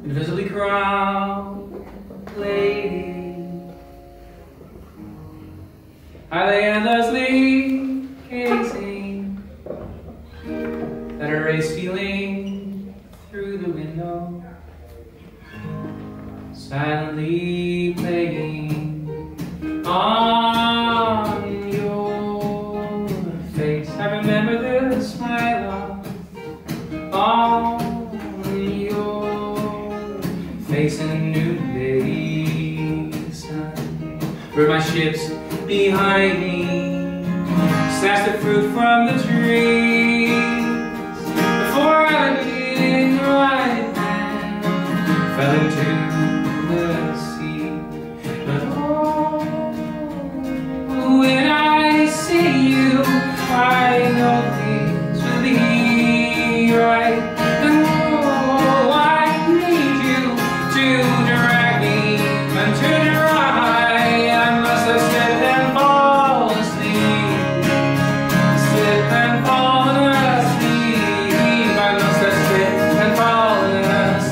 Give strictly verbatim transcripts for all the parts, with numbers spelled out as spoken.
invisibly crowned lady. I lay endlessly gazing at a ray stealing through the window, silently playing on your face. I remember the smile on your face in a new day sun. Where my ships behind me snatched the fruit from the trees before I in the right hand fell into the sea. But oh, when I see you, I know things will be right. And oh, I need you to direct me and to dry. I must have slipped and fall asleep, slip and fall asleep. I must have slipped and fallen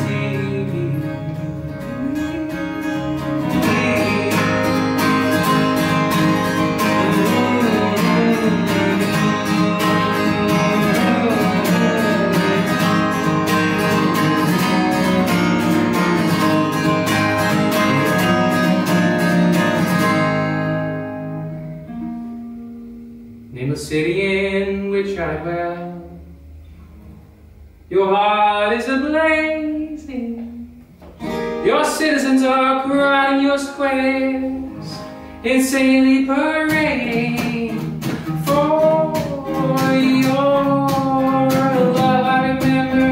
name a city in which I dwell. Your heart is ablazing. Your citizens are crowding your squares, insanely parading for your love. I remember